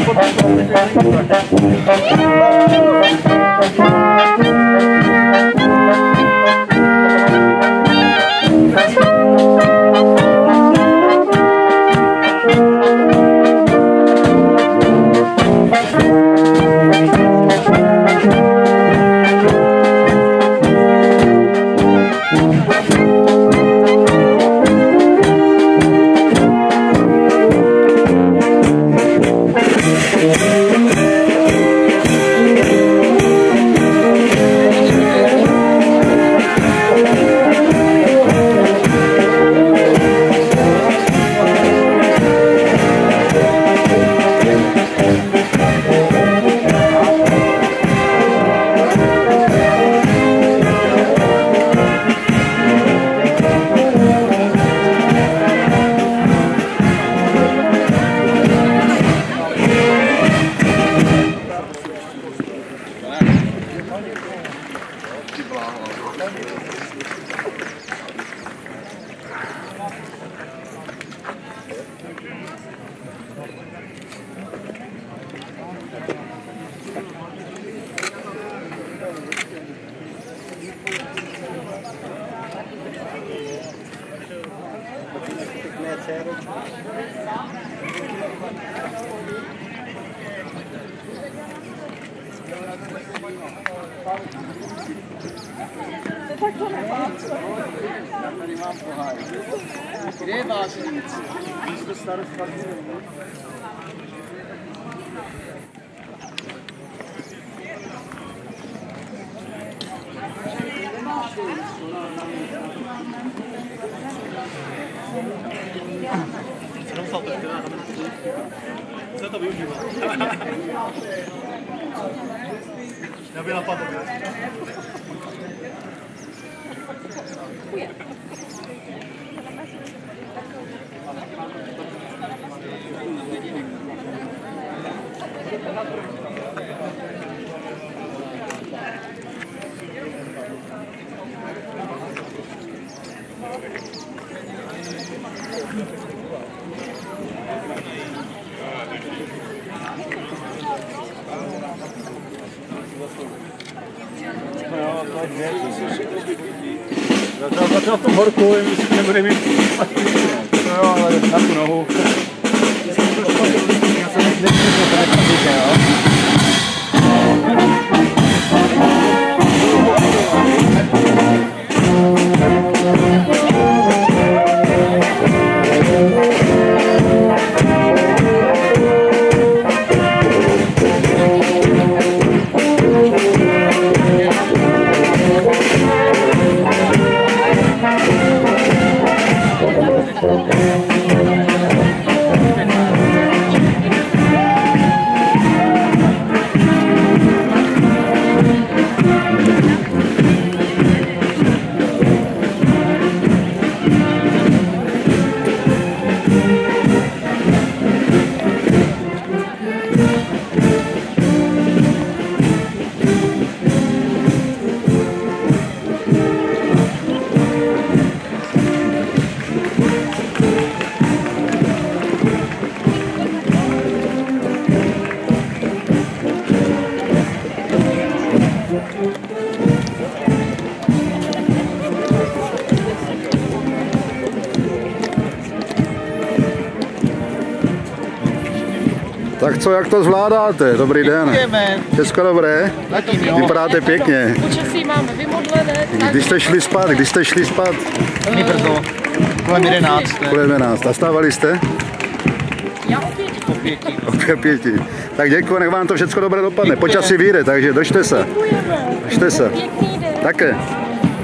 Kde je váš víc? Místo starosta. Co to využívá? Já by napadl. Začal v tom horku, myslím, nebude mít no jo, ale na tu nohu. Já jsem nechci, Tak co, jak to zvládáte? Dobrý den. Děkujeme. Všechno dobré? Zatím jo. Vypadáte pěkně. Počasí máme vymodlené. Když jste šli spát? My brzo. Kolem 11. Kolem 11. A stávali jste? Já o 5. O 5. Tak děkuji, nech vám to všechno dobré dopadne. Počasí vyjde, takže držte se. Děkujeme. Držte se. Pěkný den. Také.